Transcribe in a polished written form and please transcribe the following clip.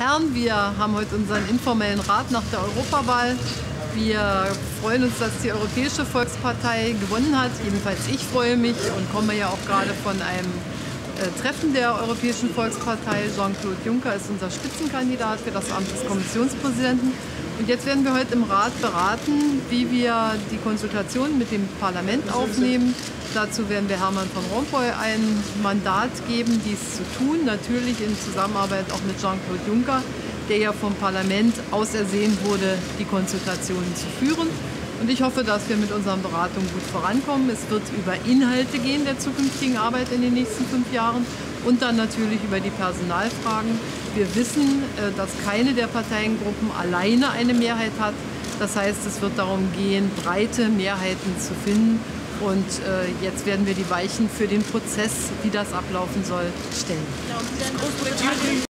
Herren, wir haben heute unseren informellen Rat nach der Europawahl. Wir freuen uns, dass die Europäische Volkspartei gewonnen hat. Jedenfalls ich freue mich und komme ja auch gerade von einem Treffen der Europäischen Volkspartei. Jean-Claude Juncker ist unser Spitzenkandidat für das Amt des Kommissionspräsidenten. Und jetzt werden wir heute im Rat beraten, wie wir die Konsultation mit dem Parlament aufnehmen. Dazu werden wir Herman Van Rompuy ein Mandat geben, dies zu tun, natürlich in Zusammenarbeit auch mit Jean-Claude Juncker, der ja vom Parlament ausersehen wurde, die Konsultationen zu führen. Und ich hoffe, dass wir mit unseren Beratungen gut vorankommen. Es wird über Inhalte gehen der zukünftigen Arbeit in den nächsten 5 Jahren und dann natürlich über die Personalfragen. Wir wissen, dass keine der Parteiengruppen alleine eine Mehrheit hat. Das heißt, es wird darum gehen, breite Mehrheiten zu finden. Und jetzt werden wir die Weichen für den Prozess, wie das ablaufen soll, stellen.